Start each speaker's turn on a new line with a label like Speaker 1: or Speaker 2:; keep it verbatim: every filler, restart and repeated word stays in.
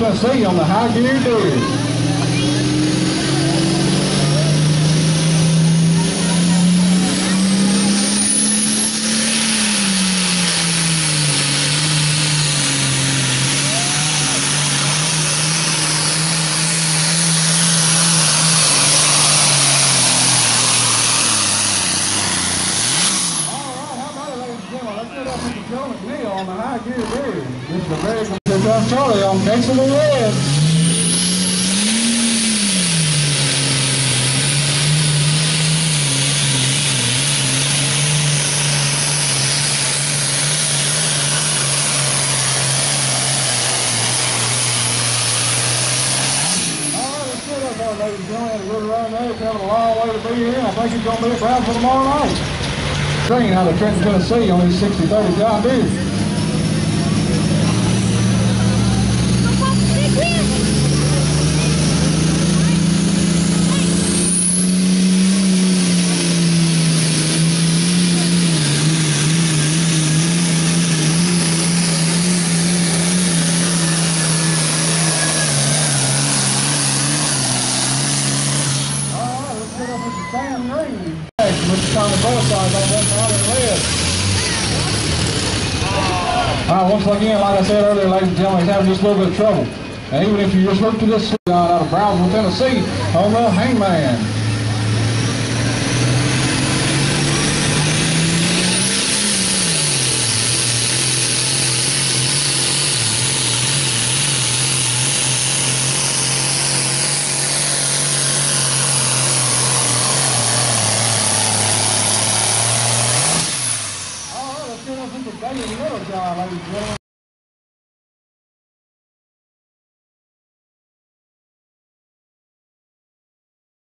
Speaker 1: Tennessee on the high gear dude. Joe McNeil on the high gear dude. This is a very good job, Charlie on Case of the Red. Alright, let's get up there, ladies and gentlemen. Had a good run there. It's having a long way to be here. I think it's going to be a problem for tomorrow night. Train out of Trenton, Tennessee on these sixty thirty John Deere. Same ring. Mister Tommy Bullseye on one out in red. Alright, once again, like I said earlier, ladies and gentlemen, he's having just a little bit of trouble. And even if you just look to this guy out of Brownsville, Tennessee, on the Hangman. Daily Little John, ladies and gentlemen.